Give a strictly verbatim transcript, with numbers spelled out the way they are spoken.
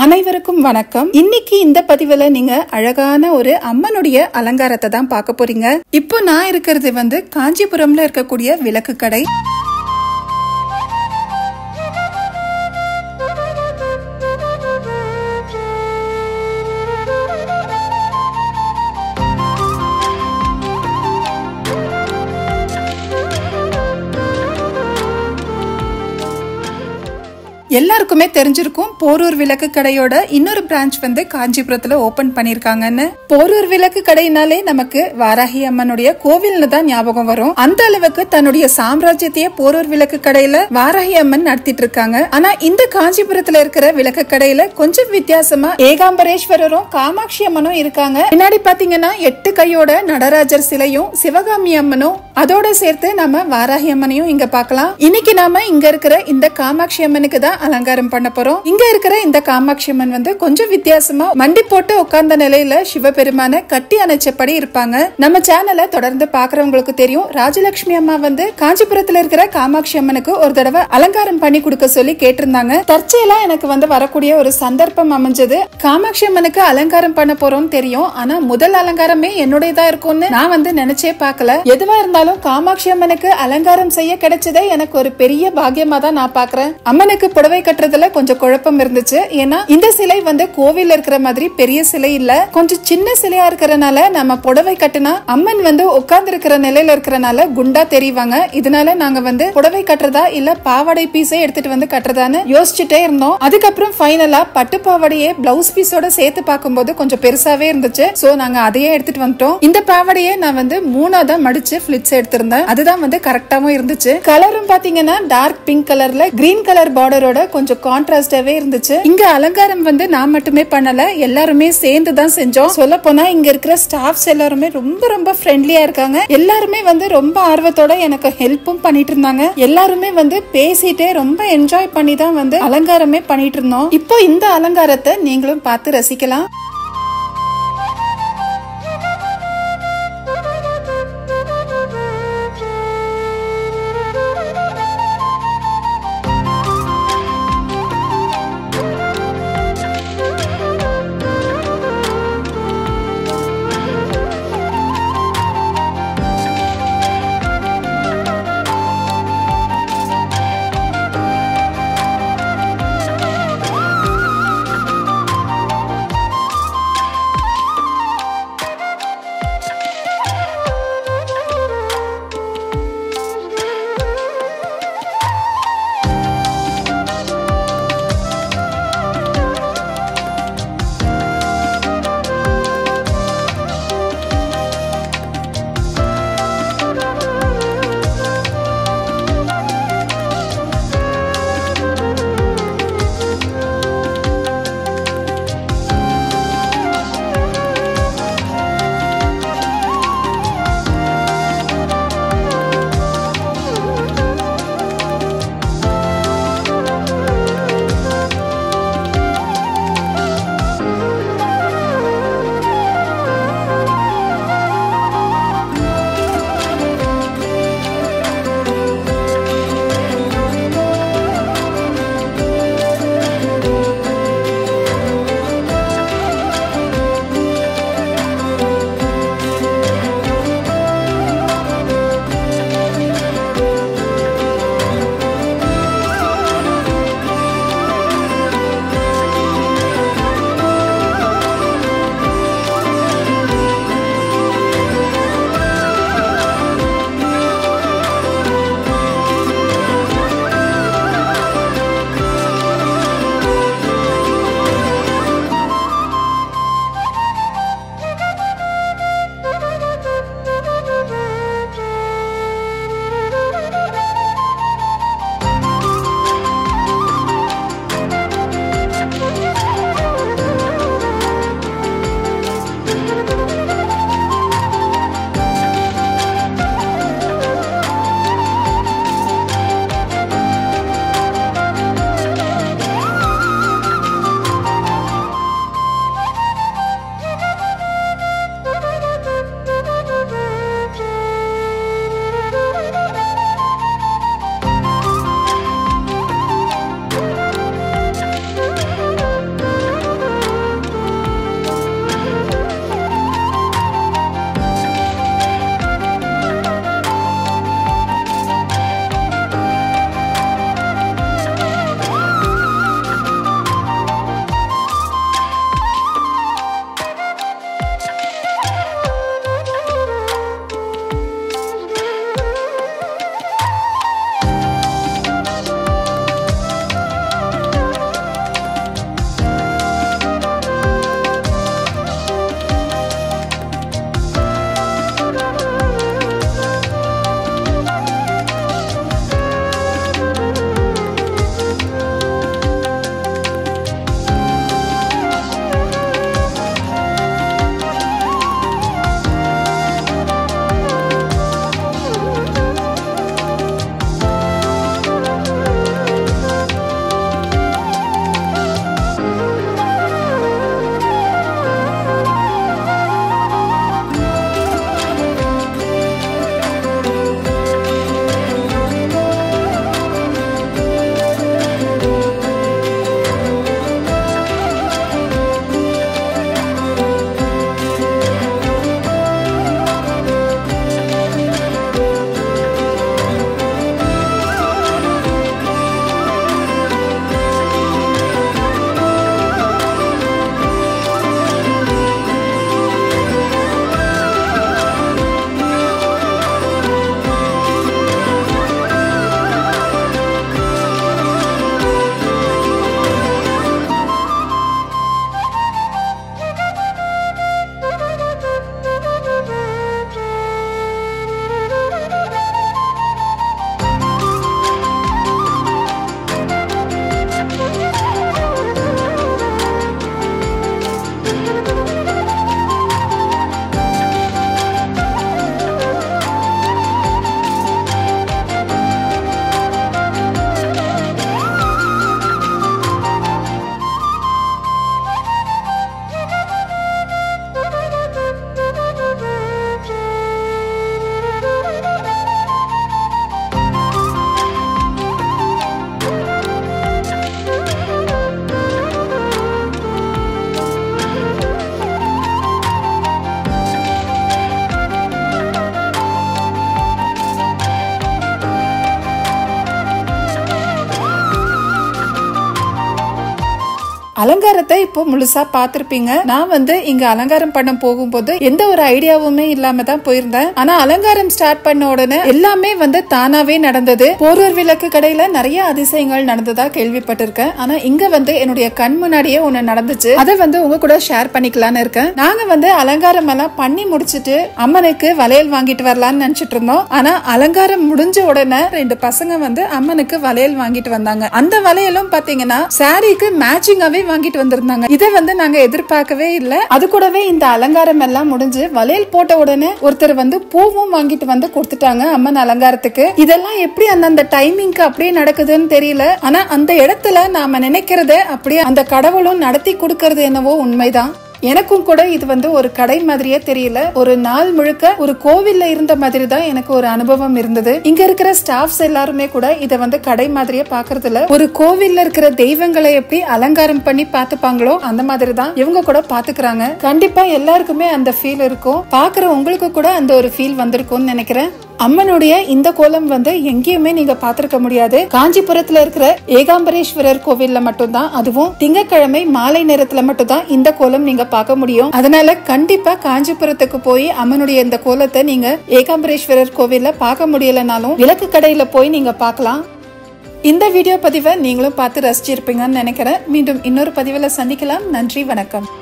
அனைவருக்கும் வணக்கம். இன்னைக்கு இந்த பதிவுல நீங்க அழகான ஒரு அம்மனுடைய அலங்காரத்தை தான் பார்க்க போறீங்க. இப்போ நான் இருக்கிறது வந்து காஞ்சிபுரம்ல இருக்கக்கூடிய விளக்கு கடை. எல்லாருக்குமே தெரிஞ்சிருக்கும் போரூர் விளக்கு கடையோட இன்னொரு பிரான்ச் வந்து காஞ்சிபுரத்துல ஓபன் பண்ணிருக்காங்கன்னு. போரூர் விளக்கு கடையினாலே நமக்கு வாராகி அம்மனுடைய கோவில்னு தான் ஞாபகம் வரும். அந்த அளவுக்கு தன்னுடைய சாம்ராஜ்யத்தையே போரூர் விளக்கு கடையில வாராகி அம்மன் நடத்திட்டு இருக்காங்க. ஆனா இந்த காஞ்சிபுரத்துல இருக்கிற விளக்கு கடையில கொஞ்சம் வித்தியாசமா ஏகாம்பரேஸ்வரரும் காமாட்சி அம்மனும் இருக்காங்க. பின்னாடி பாத்தீங்கன்னா எட்டு கையோட நடராஜர் சிலையும் சிவகாமி அம்மனும் அதோட சேர்த்து நம்ம வாராகி அம்மனையும் இங்க பாக்கலாம். இன்னைக்கு நாம இங்க இருக்கிற இந்த காமாட்சி அம்மனுக்கு தான் அலங்காரம் பண்ண போறோம். இங்க இருக்கிற இந்த காமாட்சி அம்மன் வந்து கொஞ்சம் வித்தியாசமா மண்டி போட்டு உட்கார்ந்த நிலையில சிவபெருமான கட்டி அணைச்சபடி இருப்பாங்க. நம்ம சேனலை தொடர்ந்து பாக்குறவங்களுக்கு தெரியும், ராஜலட்சுமி அம்மா வந்து காஞ்சிபுரத்துல இருக்கிற காமாட்சி அம்மனுக்கு ஒரு தடவை அலங்காரம் பண்ணி கொடுக்க சொல்லி கேட்டிருந்தாங்க. தற்செயலா எனக்கு வந்து வரக்கூடிய ஒரு சந்தர்ப்பம் அமைஞ்சது. காமாட்சி அம்மனுக்கு அலங்காரம் பண்ண போறோம்னு தெரியும், ஆனா முதல் அலங்காரமே என்னுடையதா இருக்கும்னு நான் வந்து நினைச்சே பாக்கல. எதுவா இருந்தாலும் காமாட்சி அம்மனுக்கு அலங்காரம் செய்ய கிடைச்சதே எனக்கு ஒரு பெரிய பாக்கியமா தான் நான் பாக்குறேன். அம்மனுக்கு புடவை கட்டுறதுல கொஞ்சம் குழப்பம் இருந்துச்சு. ஏன்னா இந்த சிலை வந்து கோவில் இருக்கிற மாதிரி பெரிய சிலை இல்ல, கொஞ்சம் சின்ன சிலையா இருக்கிறனால நம்ம புடவை கட்டுனா அம்மன் வந்து உட்கார்ந்து இருக்கிற நிலையில இருக்கிறனால குண்டா தெரிவாங்க. இதனால நாங்க வந்து புடவை கட்டுறதா இல்ல பாவாடை பீஸை எடுத்துட்டு வந்து கட்டுறதான்னு யோசிச்சுட்டே இருந்தோம். அதுக்கப்புறம் ஃபைனலா பட்டு பாவாடையே பிளவுஸ் பீஸோட சேர்த்து பார்க்கும்போது கொஞ்சம் பெருசாவே இருந்துச்சு. சோ நாங்க அதையே எடுத்துட்டு வந்துட்டோம். இந்த பாவாடையே நான் வந்து மூணா தான் மடிச்சு பிளிட்ஸ் எடுத்திருந்தேன். அதுதான் வந்து கரெக்டாவும் இருந்துச்சு. கலரும் பாத்தீங்கன்னா டார்க் பிங்க் கலர்ல கிரீன் கலர் பார்டரோட கொஞ்சம் கான்ட்ராஸ்டாவே இருந்துச்சு. இங்க அலங்காரம் வந்து நான் மட்டுமே பண்ணல, எல்லாருமே சேர்ந்து தான் செஞ்சோம். சொல்ல போனா இங்க இருக்கிற ஸ்டாஃப்ஸ் எல்லாருமே ரொம்ப ரொம்ப ஃப்ரெண்ட்லியா இருக்காங்க. எல்லாருமே வந்து ரொம்ப ஆர்வத்தோட எனக்கு ஹெல்ப்பும் பண்ணிட்டு இருந்தாங்க. எல்லாருமே வந்து பேசிட்டே ரொம்ப என்ஜாய் பண்ணி தான் வந்து அலங்காரமே பண்ணிட்டு இருந்தோம். இப்போ இந்த அலங்காரத்தை நீங்களும் பார்த்து ரசிக்கலாம். அலங்காரத்தை இப்போ முழுசா பாத்திருப்பீங்க. நான் வந்து இங்க அலங்காரம் பண்ண போகும்போது எந்த ஒரு ஐடியாவுமே இல்லாம தான் போயிருந்தேன். ஆனா அலங்காரம் ஸ்டார்ட் பண்ண உடனே எல்லாமே வந்து தானாவே நடந்தது. போரூர் விளக்கு கடையில நிறைய அதிசயங்கள் நடந்ததா கேள்விப்பட்டிருக்கேன். ஆனா இங்க வந்து என்னுடைய கண் முன்னாடியே ஒண்ணு நடந்துச்சு. அதை வந்து உங்க கூட ஷேர் பண்ணிக்கலாம்னு இருக்கேன். நாங்க வந்து அலங்காரம் எல்லாம் பண்ணி முடிச்சிட்டு அம்மனுக்கு வளையல் வாங்கிட்டு வரலாம்னு நினைச்சிட்டு இருந்தோம். ஆனா அலங்காரம் முடிஞ்ச உடனே ரெண்டு பசங்க வந்து அம்மனுக்கு வளையல் வாங்கிட்டு வந்தாங்க. அந்த வளையலும் பாத்தீங்கன்னா சாரிக்கு மேட்சிங்காவே வாங்கிட்டு வந்திருந்தாங்க. இதை வந்து நாங்க எதிர்பார்க்கவே இல்ல. அது கூடவே இந்த அலங்காரம் எல்லாம் முடிஞ்சு வளையல் போட்ட உடனே ஒருத்தர் வந்து பூவும் வாங்கிட்டு வந்து கொடுத்துட்டாங்க அம்மன் அலங்காரத்துக்கு. இதெல்லாம் எப்படி அந்த டைமிங்க்கு அப்படியே நடக்குதுன்னு தெரியல. ஆனா அந்த இடத்துல நாம நினைக்கிறத அப்படியே அந்த கடவுளும் நடத்தி கொடுக்கறது என்னவோ உண்மைதான். எனக்கும் கூட இது வந்து ஒரு கடை மாதிரியே தெரியல. ஒரு நாள் முழுக்க ஒரு கோவில்ல இருந்த மாதிரி தான் எனக்கு ஒரு அனுபவம் இருந்தது. இங்க இருக்கிற ஸ்டாஃப்ஸ் எல்லாருமே கூட இதை வந்து கடை மாதிரியே பாக்குறது இல்ல. ஒரு கோவில்ல இருக்கிற தெய்வங்களை எப்படி அலங்காரம் பண்ணி பாத்துப்பாங்களோ அந்த மாதிரி தான் இவங்க கூட பாத்துக்கிறாங்க. கண்டிப்பா எல்லாருக்குமே அந்த ஃபீல் இருக்கும். பாக்குற உங்களுக்கு கூட அந்த ஒரு ஃபீல் வந்திருக்கும்னு நினைக்கிறேன். அம்மனுடைய இந்த கோலம் வந்து எங்கேயுமே நீங்க பாத்திருக்க முடியாது. காஞ்சிபுரத்துல இருக்கிற ஏகாம்பரேஸ்வரர் கோவில்ல மட்டும்தான், அதுவும் திங்கட்கிழமை மாலை நேரத்துல மட்டும்தான் இந்த கோலம் நீங்க பார்க்க முடியும். அதனால கண்டிப்பா காஞ்சிபுரத்துக்கு போய் அம்மனுடைய இந்த கோலத்தை நீங்க ஏகாம்பரேஸ்வரர் கோவில்ல பார்க்க முடியலனாலும் விளக்கு கடையில போய் நீங்க பார்க்கலாம். இந்த வீடியோ பதிவை நீங்களும் பார்த்து ரசிச்சிருப்பீங்கன்னு நினைக்கிறேன். மீண்டும் இன்னொரு பதிவுல சந்திக்கலாம். நன்றி, வணக்கம்.